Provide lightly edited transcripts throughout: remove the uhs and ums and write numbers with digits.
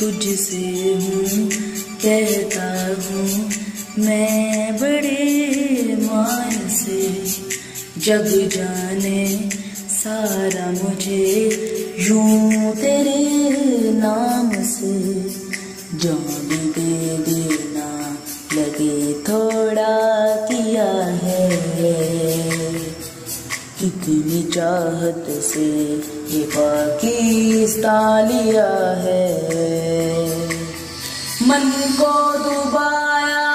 तुझसे हूँ कहता हूँ मैं बड़े मान से, जग जाने सारा मुझे यूं तेरे नाम से। जान दे देना लगे थोड़ा किया है, कितनी चाहत से ये पाकिस्तान लिया है। मन को डुबाया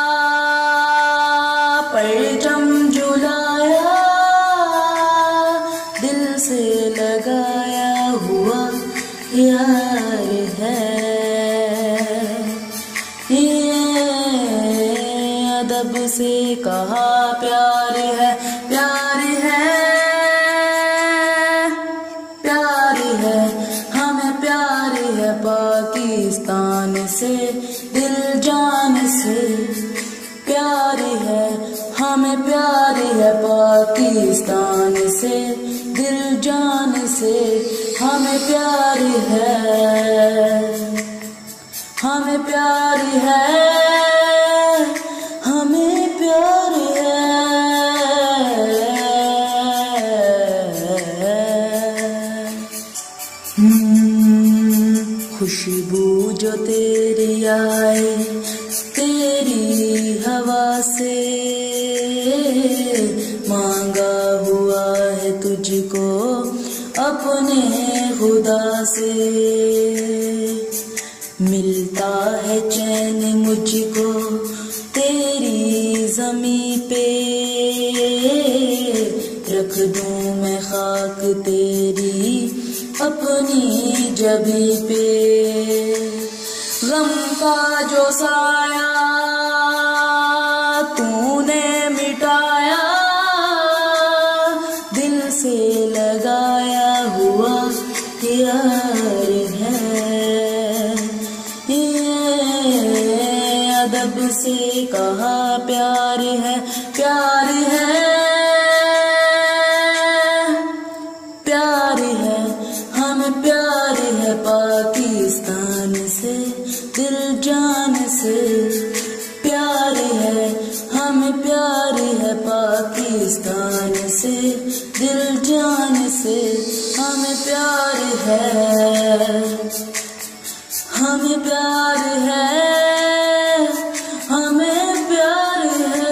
परचम झुलाया, दिल से लगाया हुआ यार है। ये अदब से कहा प्यार है, प्यार है, प्यार है, हमें प्यार है पाकिस्तान से, दिल जान से। प्यार है, हमें प्यार है पाकिस्तान से, दिल जान से। हमें प्यार है, हमें प्यार है, हमें प्यार है। खुशबू जो तेरी आए तेरी हवा से, मांगा हुआ है तुझको अपने खुदा से। मिलता है चैन मुझको तेरी ज़मीं पे, रख दूं मैं खाक तेरी अपनी जबी पे। गम का जो साया तूने मिटाया, दिल से लगाया हुआ यार है। ये अदब से कहा प्यार है, प्यार है, प्यार है, हमें प्यार है पाकिस्तान से, दिल जान से। प्यार है, हमें प्यार है पाकिस्तान से, दिल जान से। हमें प्यार है, हमें प्यार है, हमें प्यार है।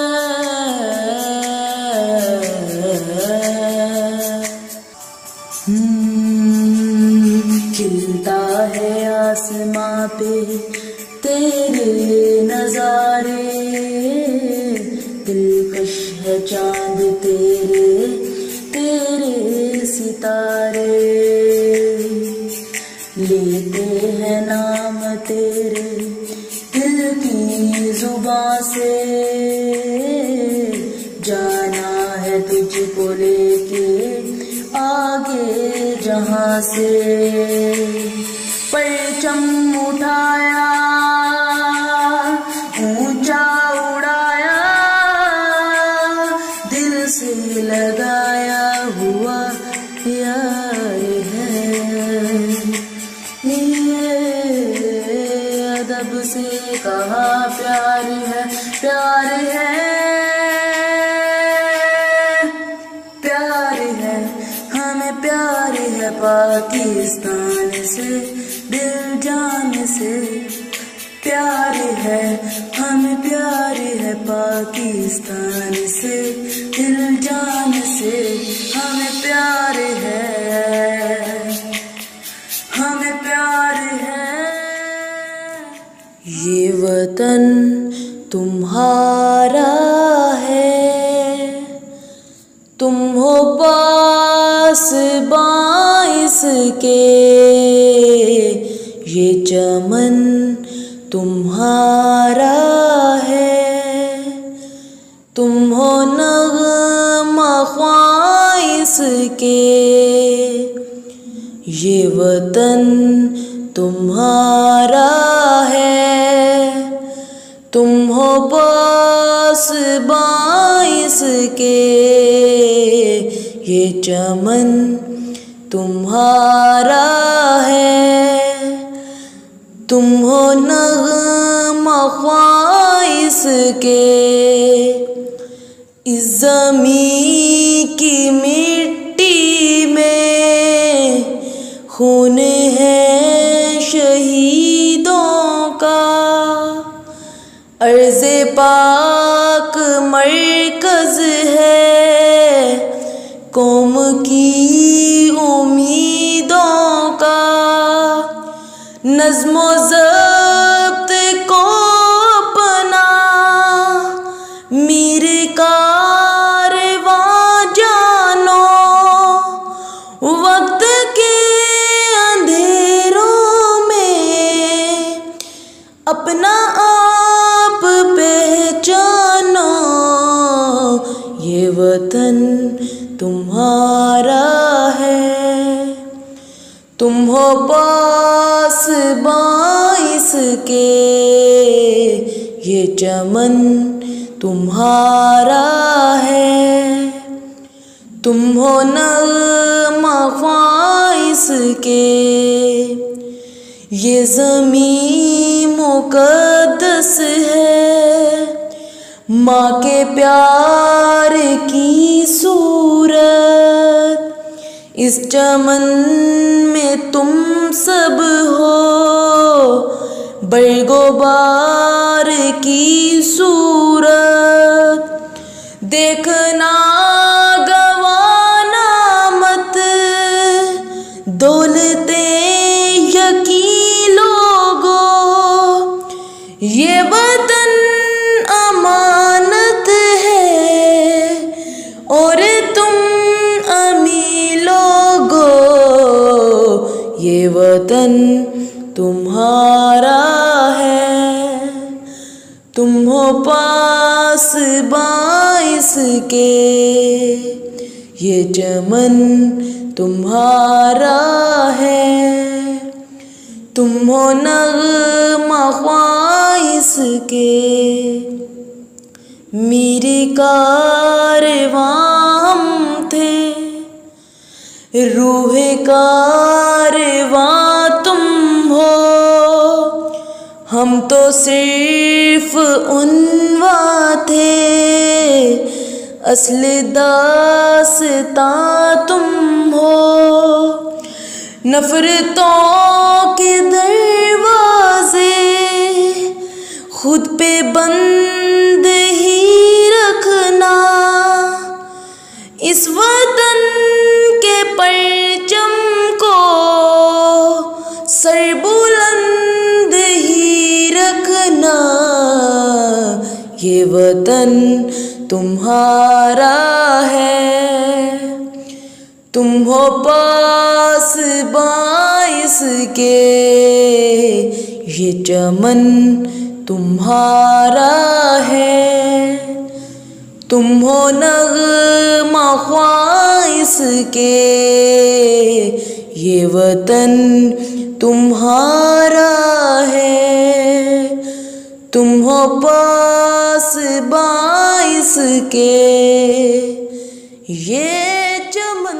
खिलता है आसमां पे तेरे नजारे, दिलकश है चांद तेरे तेरे सितारे। लेते हैं नाम तेरे दिल की जुबां से, जाना है तुझको लेके आगे जहां से। परचम उठाया ऊंचा उड़ाया, दिल से लगाया हुआ यार है। ये अदब से कहा प्यार है, प्यार है, प्यार है, हमें प्यार है पाकिस्तान से, दिल जान से। प्यार है, हमें प्यार है पाकिस्तान से, दिल जान से। हमें प्यार है, हमें प्यार है। ये वतन तुम्हारा है, तुम हो पास बाइस के। ये चमन तुम्हारा है, तुम हो नग़्मा ख्वाइस के। ये वतन तुम्हारा है, तुम हो पास बाइस के। ये चमन तुम्हारा है, तुम हो नग़्मा ख्वाइश के, इस ज़मीं की मिट्टी में खून है शहीदों का। अर्ज़े पाक मरकज़ है कौम की उम्मीदों का। नज़्मो ज़ब्त को अपना मीर कारवां जानो, वक्त के अंधेरों में अपना आप पहचानो। ये वतन तुम्हारा है, तुम हो पासबां इसके, ये चमन तुम्हारा है। तुम हो नग़्मा ख्वाइश के, ये ज़मीं मुक़द्दस है। माँ के प्यार की सूरत इस चमन में तुम सब हो। बरगोबार की सूरत देखना गवाना मत, दौलते यकी लोगो। ये वतन अमानत है और तुम अमीर लोगो। ये वतन तुम्हारा है, तुम हो पासबां इसके, ये चमन तुम्हारा है। तुम हो नग़्मा ख्वाइश के, मेरे कारवां हम थे। रूह कारवां तुम हो, हम तो सिर्फ उन्वा थे। असली दास्तां तुम हो, नफ़रतों के दरवाजे खुद पे बंद ही रखना। इस वतन के परचम को सर बुलंद ही रखना। ये वतन तुम्हारा है, तुम हो पासबां इसके, ये चमन तुम्हारा है। तुम हो नग़्मा ख्वाइश के, ये वतन तुम्हारा है। तुम हो पासबां इसके, ये चमन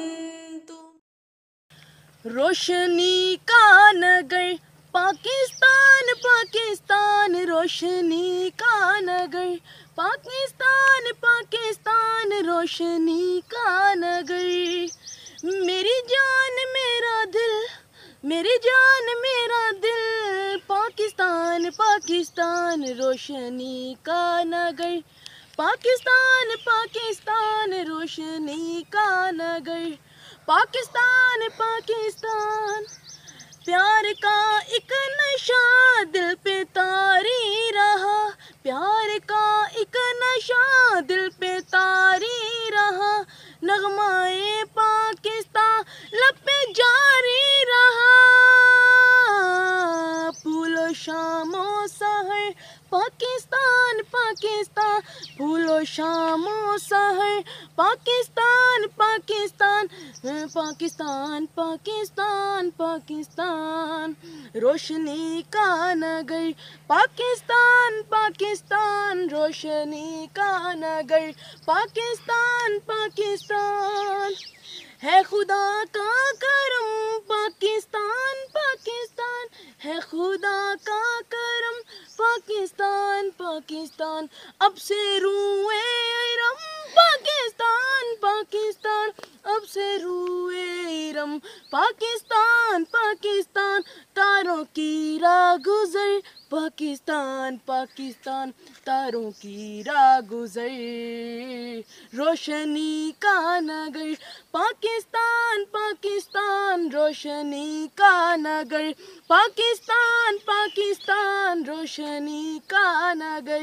रोशनी का नगर पाकिस्तान, पाकिस्तान रोशनी का नगर पाकिस्तान, पाकिस्तान रोशनी का नगर। मेरी जान मेरा दिल, मेरी जान मेरा दिल, पाकिस्तान, पाकिस्तान रोशनी का नगर। पाकिस्तान, पाकिस्तान रोशनी का नगर। पाकिस्तान, पाकिस्तान प्यार का एक नशा दिल पे तारी रहा। प्यार का एक नशा दिल पे तारी रहा। नगमाए पाकिस्तान लब पे जारी रहा। फूलो शामो सहर पाकिस्तान, पाकिस्तान फूलो शामो सहर पाकिस्तान, पाकिस्तान पाकिस्तान, पाकिस्तान, पाकिस्तान रोशनी का नगर। पाकिस्तान, पाकिस्तान रोशनी का नगर। पाकिस्तान, पाकिस्तान है खुदा का करम। पाकिस्तान, पाकिस्तान है खुदा का करम। पाकिस्तान पाकिस्तान अब से रुए इरम। पाकिस्तान पाकिस्तान अब से रुए इरम। पाकिस्तान पाकिस्तान तारों की राह गुजर। पाकिस्तान पाकिस्तान तारों की राह गुजर। रोशनी का नगर पाकिस्तान पाकिस्तान रोशनी का नगर। पाकिस्तान पाकिस्तान रोशनी का नगर।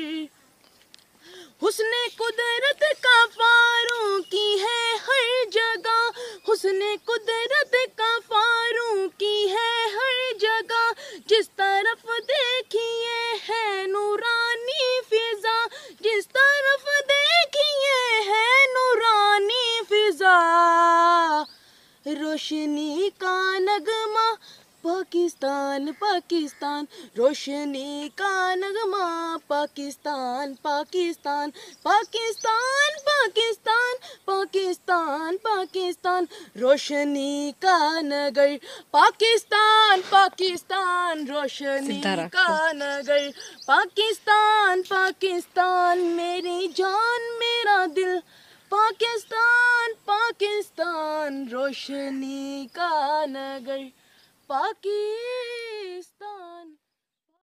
हुस्ने कुदरत का फारों की है हर जगह। हुस्ने कुदरत का फारों की है हर जगह। जिस तरफ देखिए है नूरानी फिजा। जिस तरफ देखिए है नूरानी फिजा। रोशनी का नगमा पाकिस्तान पाकिस्तान रोशनी का नगमा। पाकिस्तान पाकिस्तान पाकिस्तान पाकिस्तान पाकिस्तान पाकिस्तान रोशनी का नगर। पाकिस्तान पाकिस्तान रोशनी का नगर। पाकिस्तान पाकिस्तान मेरी जान मेरा दिल। पाकिस्तान पाकिस्तान रोशनी का नगर। पाकिस्तान।